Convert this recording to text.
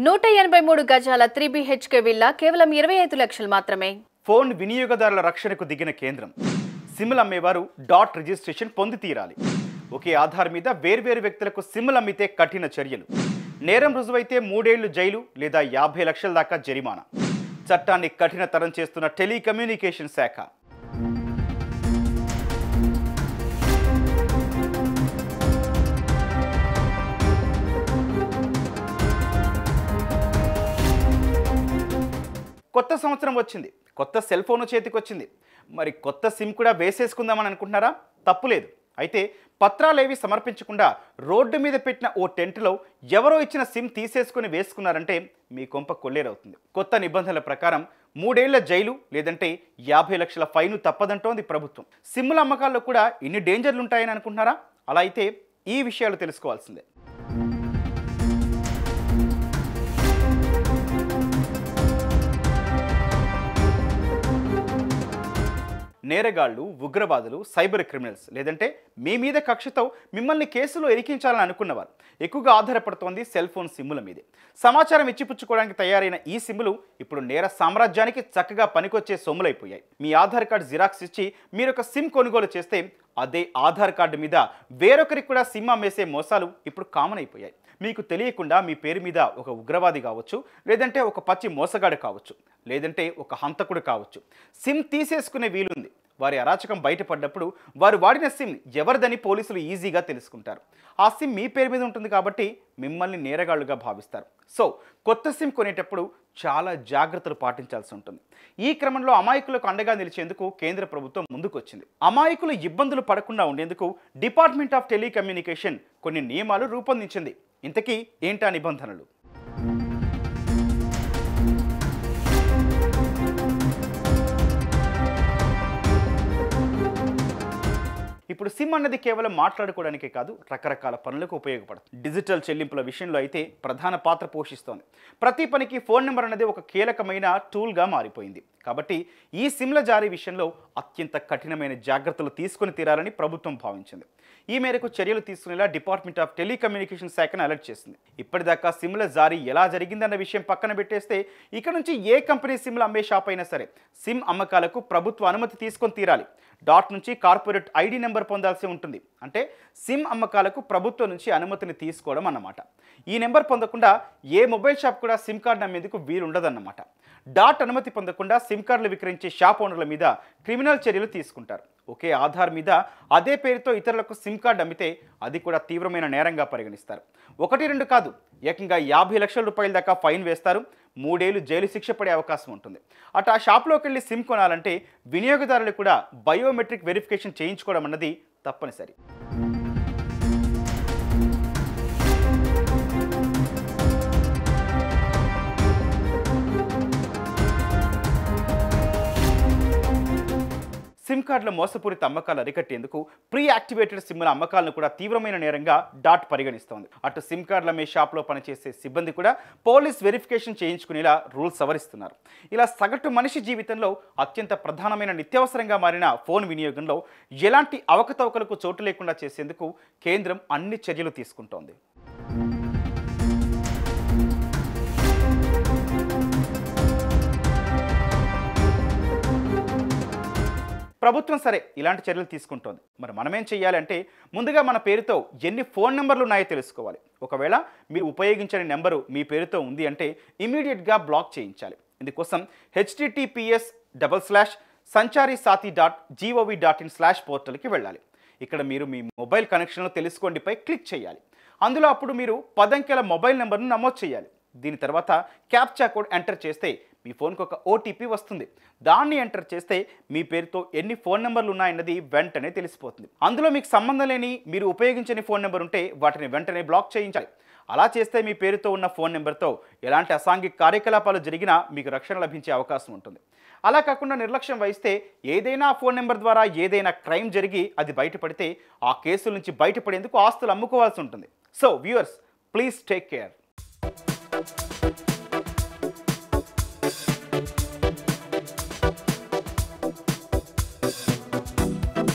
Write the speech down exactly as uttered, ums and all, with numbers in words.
నూట ఎనభై మూడు గజాల త్రీ బిహెచ్కే విల్లా కేవలం ఇరవై ఐదు లక్షలు మాత్రమే. ఫోన్ వినియోగదారుల రక్షణకు దిగిన కేంద్రం. సిమ్లు అమ్మేవారు డాట్ రిజిస్ట్రేషన్ పొంది తీరాలి. ఒకే ఆధార్ మీద వేర్వేరు వ్యక్తులకు సిమ్లు అమ్మితే కఠిన చర్యలు. నేరం రుజువైతే మూడేళ్లు జైలు లేదా యాభై లక్షల దాకా జరిమానా. చట్టాన్ని కఠినతరం చేస్తున్న టెలికమ్యూనికేషన్ శాఖ. కొత్త సంవత్సరం వచ్చింది, కొత్త సెల్ ఫోన్ చేతికి వచ్చింది. మరి కొత్త సిమ్ కూడా వేసేసుకుందామని అనుకుంటున్నారా? తప్పులేదు. అయితే పత్రాలేవి సమర్పించకుండా రోడ్డు మీద పెట్టిన ఓ టెంట్లో ఎవరో ఇచ్చిన సిమ్ తీసేసుకుని వేసుకున్నారంటే మీ కొంప కొల్లేరవుతుంది. కొత్త నిబంధనల ప్రకారం మూడేళ్ల జైలు లేదంటే యాభై లక్షల ఫైను తప్పదంటోంది ప్రభుత్వం. సిమ్ముల అమ్మకాల్లో కూడా ఇన్ని డేంజర్లు ఉంటాయని అనుకుంటున్నారా? అలా అయితే ఈ విషయాలు తెలుసుకోవాల్సిందే. నేరగాళ్లు, ఉగ్రవాదులు, సైబర్ క్రిమినల్స్ లేదంటే మీ మీద కక్షతో మిమ్మల్ని కేసులో ఇరికించాలని అనుకున్నవారు ఎక్కువగా ఆధారపడుతోంది సెల్ ఫోన్ సిమ్ముల మీదే. సమాచారం ఇచ్చిపుచ్చుకోవడానికి తయారైన ఈ సిమ్ములు ఇప్పుడు నేర సామ్రాజ్యానికి చక్కగా పనికొచ్చే సొమ్ములైపోయాయి. మీ ఆధార్ కార్డు జిరాక్స్ ఇచ్చి మీరు ఒక సిమ్ కొనుగోలు చేస్తే అదే ఆధార్ కార్డు మీద వేరొకరికి కూడా సిమ్ అమ్మేసే మోసాలు ఇప్పుడు కామన్ అయిపోయాయి. మీకు తెలియకుండా మీ పేరు మీద ఒక ఉగ్రవాది కావచ్చు, లేదంటే ఒక పచ్చి మోసగాడు కావచ్చు, లేదంటే ఒక హంతకుడు కావచ్చు సిమ్ తీసేసుకునే వీలుంది. వారి అరాచకం బయటపడ్డప్పుడు వారు వాడిన సిమ్ ఎవరిదని పోలీసులు ఈజీగా తెలుసుకుంటారు. ఆ సిమ్ మీ పేరు మీద ఉంటుంది కాబట్టి మిమ్మల్ని నేరగాళ్లుగా భావిస్తారు. సో కొత్త సిమ్ కొనేటప్పుడు చాలా జాగ్రత్తలు పాటించాల్సి ఉంటుంది. ఈ క్రమంలో అమాయకులకు అండగా నిలిచేందుకు కేంద్ర ప్రభుత్వం ముందుకొచ్చింది. అమాయకులు ఇబ్బందులు పడకుండా ఉండేందుకు డిపార్ట్మెంట్ ఆఫ్ టెలికమ్యూనికేషన్ కొన్ని నియమాలు రూపొందించింది. ఇంతకీ ఏంటా నిబంధనలు? ఇప్పుడు సిమ్ అన్నది కేవలం మాట్లాడుకోవడానికే కాదు, రకరకాల పనులకు ఉపయోగపడుతుంది. డిజిటల్ చెల్లింపుల విషయంలో అయితే ప్రధాన పాత్ర పోషిస్తోంది. ప్రతి పనికి ఫోన్ నెంబర్ అనేది ఒక కీలకమైన టూల్గా మారిపోయింది. కాబట్టి ఈ సిమ్ల జారీ విషయంలో అత్యంత కఠినమైన జాగ్రత్తలు తీసుకుని తీరాలని ప్రభుత్వం భావించింది. ఈ మేరకు చర్యలు తీసుకునేలా డిపార్ట్మెంట్ ఆఫ్ టెలికమ్యూనికేషన్ శాఖను అలర్ట్ చేసింది. ఇప్పటిదాకా సిమ్ల జారీ ఎలా జరిగిందన్న విషయం పక్కన పెట్టేస్తే ఇక నుంచి ఏ కంపెనీ సిమ్లు అమ్మే షాప్ అయినా సరే సిమ్ అమ్మకాలకు ప్రభుత్వ అనుమతి తీసుకొని తీరాలి. డాట్ నుంచి కార్పొరేట్ ఐడి నెంబర్ పొందాల్సి ఉంటుంది. అంటే సిమ్ అమ్మకాలకు ప్రభుత్వం నుంచి అనుమతిని తీసుకోవడం అన్నమాట. ఈ నెంబర్ పొందకుండా ఏ మొబైల్ షాప్ కూడా సిమ్ కార్డు అమ్మేందుకు వీలుండదన్నమాట. డాట్ అనుమతి పొందకుండా సిమ్ కార్డులు విక్రయించే షాప్ ఓనర్ల మీద క్రిమినల్ చర్యలు తీసుకుంటారు. ఒకే ఆధార్ మీద అదే పేరుతో ఇతరులకు సిమ్ కార్డు అమ్మితే అది కూడా తీవ్రమైన నేరంగా పరిగణిస్తారు. ఒకటి రెండు కాదు, ఏకంగా యాభై లక్షల రూపాయల దాకా ఫైన్ వేస్తారు. మూడేళ్లు జైలు శిక్ష పడే అవకాశం ఉంటుంది. అటు ఆ షాప్లోకి వెళ్ళి సిమ్ కొనాలంటే వినియోగదారులు కూడా బయోమెట్రిక్ వెరిఫికేషన్ చేయించుకోవడం అన్నది తప్పనిసరి. సిమ్ కార్డుల మోసపూరిత అమ్మకాలు అరికట్టేందుకు ప్రీ యాక్టివేటెడ్ సిమ్ల అమ్మకాలను కూడా తీవ్రమైన నేరంగా డాట్ పరిగణిస్తోంది. అటు సిమ్ కార్డుల మీ షాప్లో పనిచేసే సిబ్బంది కూడా పోలీస్ వెరిఫికేషన్ చేయించుకునేలా రూల్స్ సవరిస్తున్నారు. ఇలా సగటు మనిషి జీవితంలో అత్యంత ప్రధానమైన నిత్యావసరంగా మారిన ఫోన్ వినియోగంలో ఎలాంటి అవకతవకలకు చోటు లేకుండా చేసేందుకు కేంద్రం అన్ని చర్యలు తీసుకుంటోంది. ప్రభుత్వం సరే ఇలాంటి చర్యలు తీసుకుంటోంది. మరి మనమేం చేయాలంటే ముందుగా మన పేరుతో ఎన్ని ఫోన్ నెంబర్లు ఉన్నాయో తెలుసుకోవాలి. ఒకవేళ మీరు ఉపయోగించని నెంబరు మీ పేరుతో ఉంది అంటే ఇమీడియట్గా బ్లాక్ చేయించాలి. ఇందుకోసం HTTPS double slash Sanchar Saathi dot GOV dot in slash పోర్టల్కి వెళ్ళాలి. ఇక్కడ మీరు మీ మొబైల్ కనెక్షన్లు తెలుసుకోండిపై క్లిక్ చేయాలి. అందులో అప్పుడు మీరు పదంకెల మొబైల్ నెంబర్ను నమోదు చేయాలి. దీని తర్వాత క్యాప్చా కోడ్ ఎంటర్ చేస్తే మీ ఫోన్కి ఒక ఓటీపీ వస్తుంది. దాన్ని ఎంటర్ చేస్తే మీ పేరుతో ఎన్ని ఫోన్ నెంబర్లు ఉన్నాయన్నది వెంటనే తెలిసిపోతుంది. అందులో మీకు సంబంధం లేని మీరు ఉపయోగించని ఫోన్ నెంబర్ ఉంటే వాటిని వెంటనే బ్లాక్ చేయించాలి. అలా చేస్తే మీ పేరుతో ఉన్న ఫోన్ నెంబర్తో ఎలాంటి అసాంఘిక కార్యకలాపాలు జరిగినా మీకు రక్షణ లభించే అవకాశం ఉంటుంది. అలా కాకుండా నిర్లక్ష్యం వహిస్తే ఏదైనా ఫోన్ నెంబర్ ద్వారా ఏదైనా క్రైమ్ జరిగి అది బయటపడితే ఆ కేసుల నుంచి బయటపడేందుకు ఆస్తులు అమ్ముకోవాల్సి ఉంటుంది. So viewers, please take care.